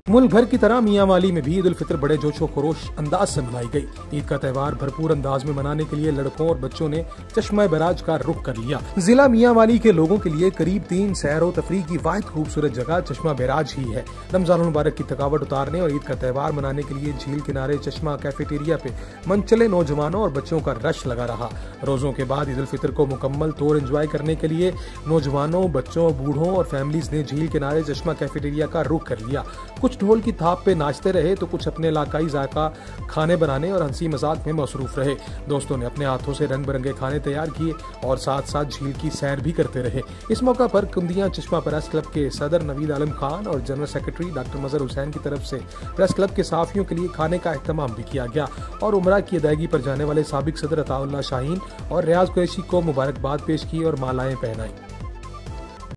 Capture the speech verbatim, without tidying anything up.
मुल्क भर की तरह मियांवाली में भी ईद उल फितर बड़े जोशो खरोश अंदाज से मनाई गई। ईद का त्यौहार भरपूर अंदाज में मनाने के लिए लड़कों और बच्चों ने चश्मा बैराज का रुख कर लिया। जिला मियांवाली के लोगों के लिए करीब तीन सैर व तफरीह की वाहिद खूबसूरत जगह चश्मा बैराज ही है। रमजान मुबारक की थकावट उतारने और ईद का त्यौहार मनाने के लिए झील किनारे चश्मा कैफेटेरिया पे मनचले नौजवानों और बच्चों का रश लगा रहा। रोजों के बाद ईद उल फितर को मुकम्मल तौर एंजॉय करने के लिए नौजवानों, बच्चों, बूढ़ों और फैमिलीज ने झील किनारे चश्मा कैफेटेरिया का रुख कर लिया। कुछ ढोल की थाप पे नाचते रहे तो कुछ अपने इलाकाई जायका खाने बनाने और हंसी मजाक में मसरूफ रहे। दोस्तों ने अपने हाथों से रंग बिरंगे खाने तैयार किए और साथ साथ झील की सैर भी करते रहे। इस मौका पर कुंदिया चश्मा प्रेस क्लब के सदर नवीद आलम खान और general secretary doctor Mazhar Hussain की तरफ से प्रेस क्लब के साफियों के लिए खाने का एहतमाम भी किया गया और उमरा की अदायगी पर जाने वाले साबिक सदर अताउल्लाह शाहीन और रियाज कुरैशी को मुबारकबाद पेश की और मालाएं पहनाई।